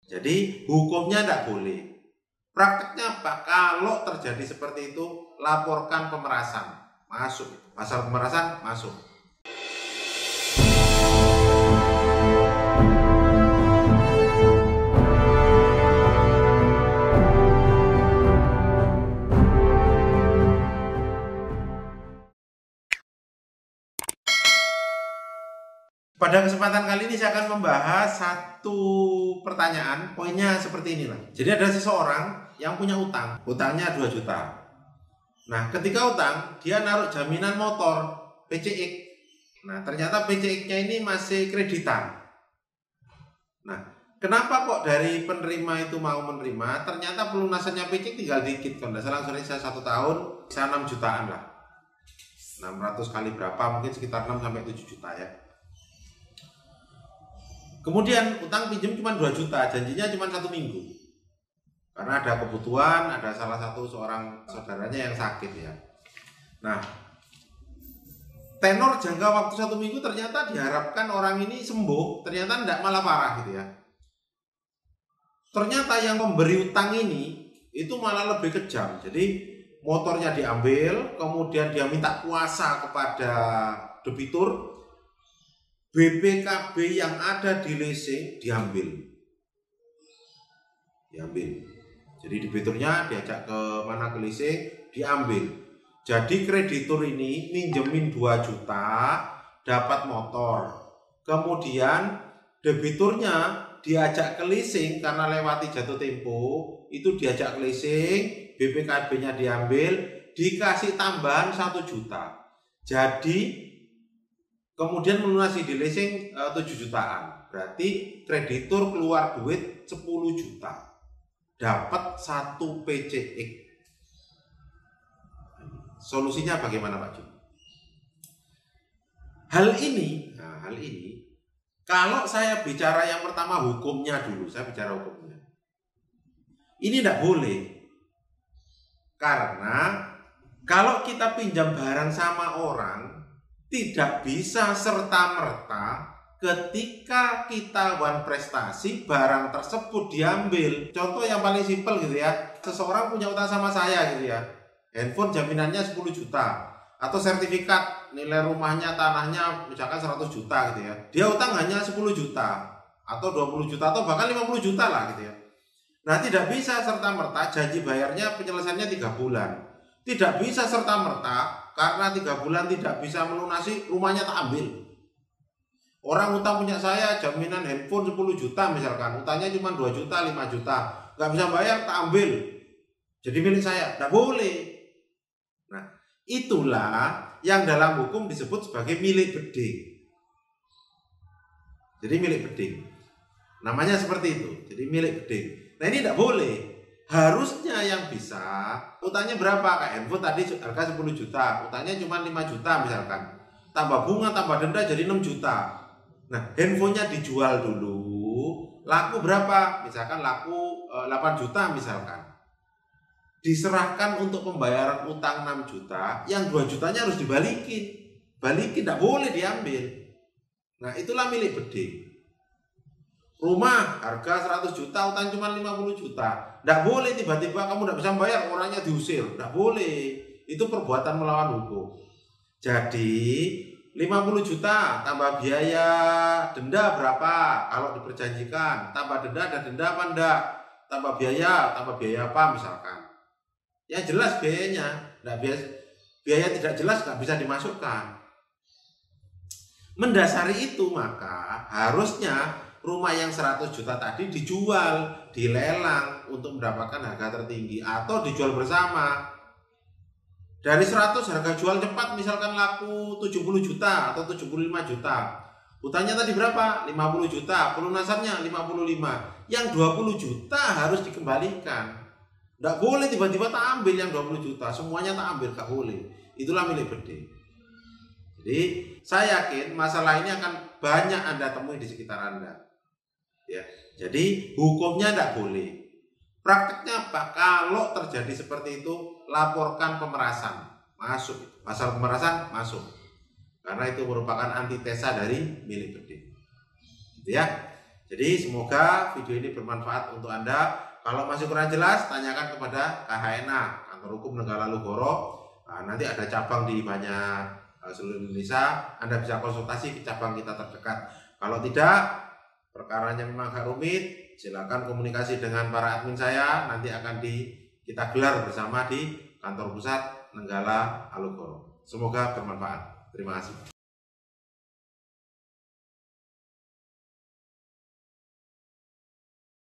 Jadi hukumnya tidak boleh. Prakteknya apa? Kalau terjadi seperti itu, laporkan pemerasan. Masuk. Pasal pemerasan masuk. Pada kesempatan kali ini saya akan membahas satu pertanyaan. Poinnya seperti inilah. Jadi ada seseorang yang punya utang. Utangnya 2 juta. Nah, ketika utang, dia naruh jaminan motor PCX. Nah, ternyata PCX-nya ini masih kreditan. Nah, kenapa kok dari penerima itu mau menerima? Ternyata pelunasannya PCX tinggal dikit. Kalau tidak salah saya 1 tahun, bisa 6 jutaan lah. 600 kali berapa? Mungkin sekitar 6-7 juta ya. Kemudian utang pinjam cuma 2 juta, janjinya cuma 1 minggu. Karena ada kebutuhan, ada salah satu seorang saudaranya yang sakit ya. Nah, tenor jangka waktu 1 minggu ternyata diharapkan orang ini sembuh, ternyata tidak, malah parah gitu ya. Ternyata yang memberi utang ini itu malah lebih kejam. Jadi motornya diambil, kemudian dia minta kuasa kepada debitur. BPKB yang ada di leasing diambil. Jadi debiturnya diajak ke mana, ke leasing, diambil. Jadi kreditur ini minjemin 2 juta, dapat motor. Kemudian debiturnya diajak ke leasing karena lewati jatuh tempo, itu diajak ke leasing, BPKB-nya diambil, dikasih tambahan 1 juta. Jadi kemudian melunasi di leasing 7 jutaan. Berarti kreditur keluar duit 10 juta. Dapat 1 PCX. Solusinya bagaimana Pak Jun? Hal ini kalau saya bicara yang pertama hukumnya dulu, saya bicara hukumnya. Ini tidak boleh. Karena kalau kita pinjam barang sama orang, tidak bisa serta-merta ketika kita wan prestasi barang tersebut diambil. Contoh yang paling simpel gitu ya, seseorang punya utang sama saya gitu ya, handphone jaminannya 10 juta, atau sertifikat nilai rumahnya, tanahnya misalkan 100 juta gitu ya, dia utang hanya 10 juta atau 20 juta atau bahkan 50 juta lah gitu ya. Nah, tidak bisa serta-merta janji bayarnya penyelesaiannya 3 bulan. Tidak bisa serta-merta karena 3 bulan tidak bisa melunasi, rumahnya tak ambil. Orang utang punya saya jaminan handphone 10 juta misalkan, utangnya cuma 2 juta, 5 juta, nggak bisa bayar, tak ambil. Jadi milik saya, tidak boleh. Nah, itulah yang dalam hukum disebut sebagai milik beding. Jadi milik beding. Namanya seperti itu, jadi milik beding. Nah, ini tidak boleh. Harusnya yang bisa, utangnya berapa? Kayak handphone tadi harga 10 juta, utangnya cuma 5 juta misalkan. Tambah bunga, tambah denda jadi 6 juta. Nah, handphonenya dijual dulu, laku berapa? Misalkan laku 8 juta misalkan. Diserahkan untuk pembayaran utang 6 juta, yang 2 jutanya harus dibalikin. Balikin, tidak boleh diambil. Nah, itulah milik beding. Rumah harga 100 juta, utang cuma 50 juta. Tidak boleh tiba-tiba kamu tidak bisa bayar, orangnya diusir. Tidak boleh. Itu perbuatan melawan hukum. Jadi 50 juta tambah biaya denda berapa? Kalau diperjanjikan, tambah denda, ada denda apa enggak? Tambah biaya apa misalkan? Yang jelas biayanya. Biaya tidak jelas nggak bisa dimasukkan. Mendasari itu maka harusnya rumah yang 100 juta tadi dijual, dilelang untuk mendapatkan harga tertinggi atau dijual bersama. Dari 100 harga jual cepat misalkan laku 70 juta atau 75 juta. Utangnya tadi berapa? 50 juta, pelunasannya 55. Yang 20 juta harus dikembalikan. Tidak boleh tiba-tiba tak ambil yang 20 juta, semuanya tak ambil, gak boleh. Itulah milik beding. Jadi saya yakin masalah ini akan banyak Anda temui di sekitar Anda. Ya, jadi hukumnya tidak boleh. Prakteknya apa? Kalau terjadi seperti itu, laporkan pemerasan. Masuk. Pasal pemerasan masuk. Karena itu merupakan antitesa dari milik beding. Gitu ya. Jadi semoga video ini bermanfaat untuk Anda. Kalau masih kurang jelas, tanyakan kepada KHNA, Kantor Hukum Nenggala Lugoro. Nanti ada cabang di banyak seluruh Indonesia. Anda bisa konsultasi ke cabang kita terdekat. Kalau tidak, perkaranya memang agak rumit, silakan komunikasi dengan para admin saya. Nanti akan kita gelar bersama di kantor pusat Nenggala Alugoro. Semoga bermanfaat. Terima kasih.